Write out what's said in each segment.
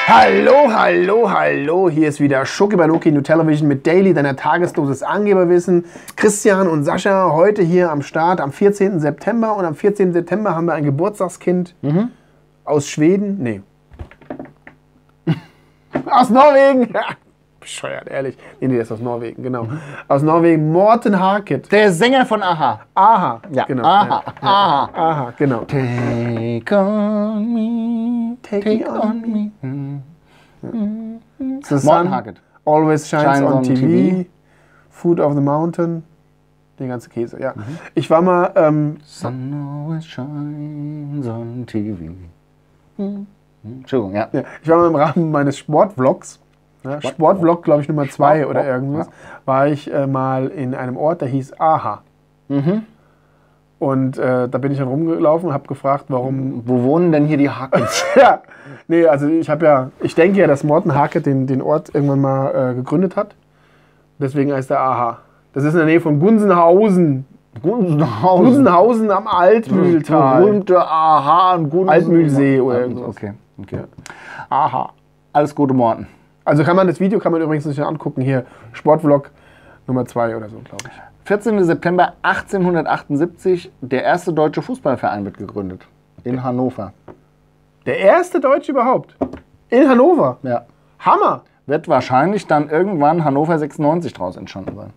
Hallo, hallo, hallo. Hier ist wieder Schoki Baloki New Television mit Daily, deiner Tagesdosis Angeberwissen. Christian und Sascha heute hier am Start am 14. September. Und am 14. September haben wir ein Geburtstagskind aus Schweden. Nee. Aus Norwegen. Bescheuert, ehrlich. Nee, der ist aus Norwegen, genau. Aus Norwegen, Morten Harket. Der Sänger von Aha. Aha, Ja, genau. Aha, Ja. Aha. Aha, genau. Take on me, take on me. The Morten sun Harket. always shines on TV. TV. Food of the mountain. Den ganzen Käse, ja. Ich war mal, Sun always shines on TV. Entschuldigung, ja. ja, ich war mal im Rahmen meines Sportvlogs, ja, Sportvlog, glaube ich, Nummer 2 oder irgendwas, war ich mal in einem Ort, der hieß Aha. Und da bin ich dann rumgelaufen und habe gefragt, warum. Wo wohnen denn hier die Harkets? Ja, nee, also ich denke ja, dass Morten Harket den Ort irgendwann mal gegründet hat. Deswegen heißt er Aha. Das ist in der Nähe von Gunsenhausen. Gunsenhausen am Altmühltal. Berühmte Aha und Gunsen. Altmühlsee oder irgendwas. Okay. Aha. Alles Gute, Morten. Also das Video kann man übrigens sich angucken, hier Sportvlog Nummer 2 oder so, glaube ich. 14. September 1878, der erste deutsche Fußballverein wird gegründet. In Hannover. Der erste Deutsche überhaupt. In Hannover. Ja. Hammer. Wird wahrscheinlich dann irgendwann Hannover 96 draus entstanden sein.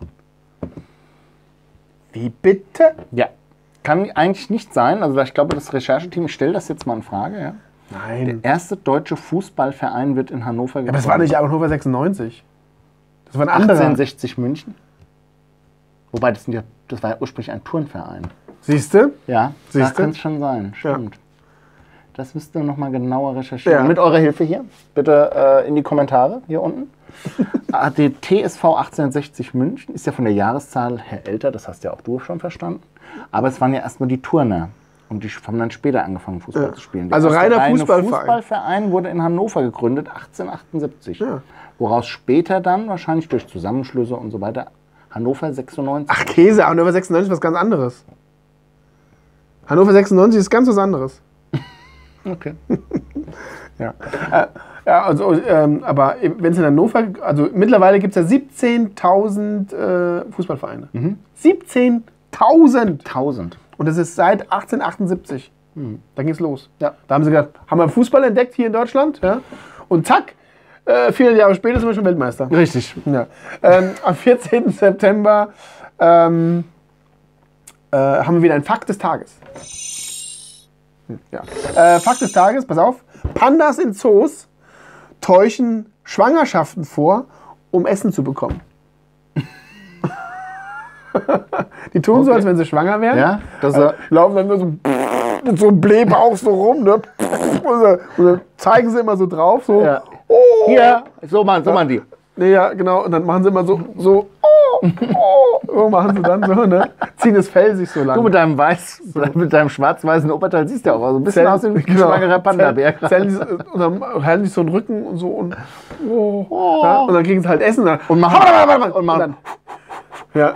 Wie bitte? Ja. Kann eigentlich nicht sein. Also ich glaube, das Rechercheteam, ich stelle das jetzt mal in Frage. Ja. Nein. Der erste deutsche Fußballverein wird in Hannover gegründet. Aber das war nicht Hannover 96. Das war ein anderer. 1860 München. Wobei, das war ja ursprünglich ein Turnverein. Siehst du? Ja, Siehst da du? kann es schon sein. Stimmt. Ja. Das müsst ihr nochmal genauer recherchieren. Ja. Mit eurer Hilfe hier. Bitte in die Kommentare hier unten. Die TSV 1860 München ist ja von der Jahreszahl her älter, das hast ja auch du schon verstanden. Aber es waren ja erstmal die Turner. Und die haben dann später angefangen, Fußball zu spielen. Der Also erste reiner reine Fußballverein. Fußballverein wurde in Hannover gegründet, 1878. Ja. Woraus später dann, wahrscheinlich durch Zusammenschlüsse und so weiter, Hannover 96. Ach, Käse, Hannover 96 ist was ganz anderes. Hannover 96 ist ganz was anderes. Okay. Ja. Ja, also, aber wenn es in Hannover, also mittlerweile gibt es ja 17.000 Fußballvereine. 17.000! 1000. Und das ist seit 1878. Da ging es los. Ja. Da haben sie gedacht, haben wir Fußball entdeckt hier in Deutschland? Ja? Und zack, 400 Jahre später sind wir schon Weltmeister. Richtig. Ja. Am 14. September haben wir wieder ein Fakt des Tages. Ja. Fakt des Tages, pass auf. Pandas in Zoos täuschen Schwangerschaften vor, um Essen zu bekommen. Die tun so, als wenn sie schwanger wären. Ja, Laufen dann nur so mit so einem Blähbauch so rum. Ne? Und dann zeigen sie immer so drauf. So. Ja. Oh. Hier, so machen die. Nee, ja, genau. Und dann machen sie immer so so machen sie dann so, ne? Ziehen das Fell sich so lang. Du mit deinem schwarz-weißen Oberteil siehst ja auch so ein bisschen aus wie ein schwangerer Panda-Bär. Und dann halten sich so einen Rücken und so und ja, und dann kriegen sie halt Essen. Und machen. Ja,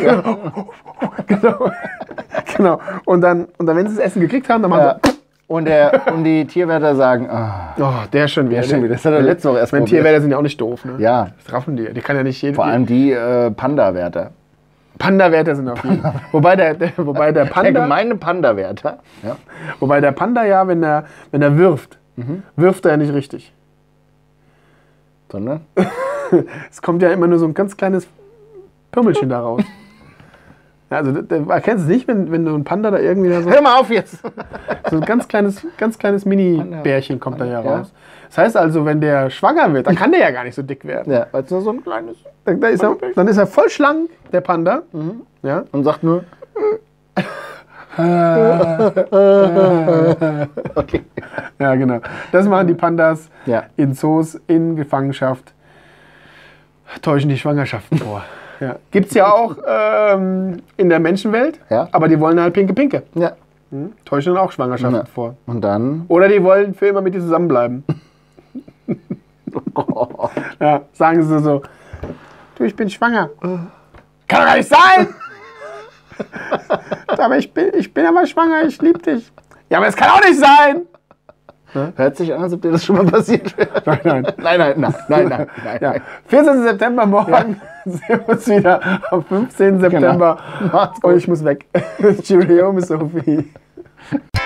genau. Und dann, wenn sie das Essen gekriegt haben, dann machen sie. Und die Tierwärter sagen, Der ist schon wieder. Das hat er letzte Woche erst Wenn probiert. Tierwärter sind ja auch nicht doof, ne? Ja. Das raffen die. Die kann ja nicht jeden. Vor allem die Panda-Wärter. Panda-Wärter sind auf jeden Fall. Wobei der Der Panda. gemeine Panda-Wärter. Ja. Wobei der Panda ja, wenn er wirft, wirft er ja nicht richtig. Sondern? Es kommt ja immer nur so ein ganz kleines Pümmelchen da raus. Ja, also erkennst du es nicht, wenn du ein Panda da irgendwie da so. Hör mal auf jetzt! So ein ganz kleines Mini-Bärchen kommt da ja raus. Das heißt also, wenn der schwanger wird, dann kann der ja gar nicht so dick werden. Ja, weil es nur so ein kleines. Dann ist er voll schlank, der Panda. Ja. Und sagt nur. Okay. Ja, genau. Das machen die Pandas Ja. in Zoos, in Gefangenschaft. Täuschen die Schwangerschaften vor. Ja. Gibt es ja auch in der Menschenwelt, Ja. aber die wollen halt Pinke. Ja. Täuschen dann auch Schwangerschaften Ja. vor. Und dann. Oder die wollen für immer mit dir zusammenbleiben. Ja, sagen sie so, du, ich bin schwanger. Kann doch gar nicht sein! Aber ich bin aber schwanger, ich liebe dich. Ja, aber es kann auch nicht sein! Hört sich an, als ob dir das schon mal passiert wäre. Nein. Ja. 14. September morgen sehen wir uns wieder am 15. September. Macht's gut. Und ich muss weg. Cheerio, Miss Sophie.